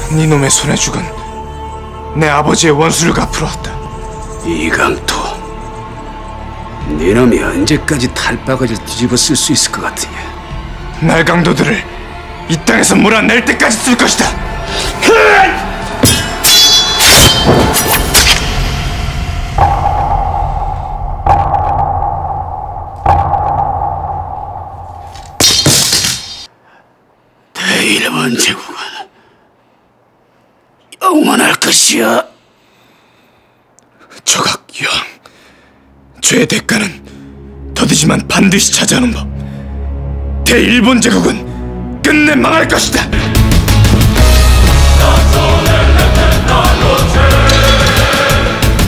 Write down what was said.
니놈의 손에 죽은 내 아버지의 원수를 갚으러 왔다. 이강토, 니놈이 언제까지 탈바가지를 뒤집어 쓸 수 있을 것 같으냐? 날강도들을 이 땅에서 몰아낼 때까지 쓸 것이다. 대1번 제국은 영원할 것이야. 조각여왕, 죄의 대가는 더디지만 반드시 찾아오는 법. 대1번 제국은 끝내 망할 것이다.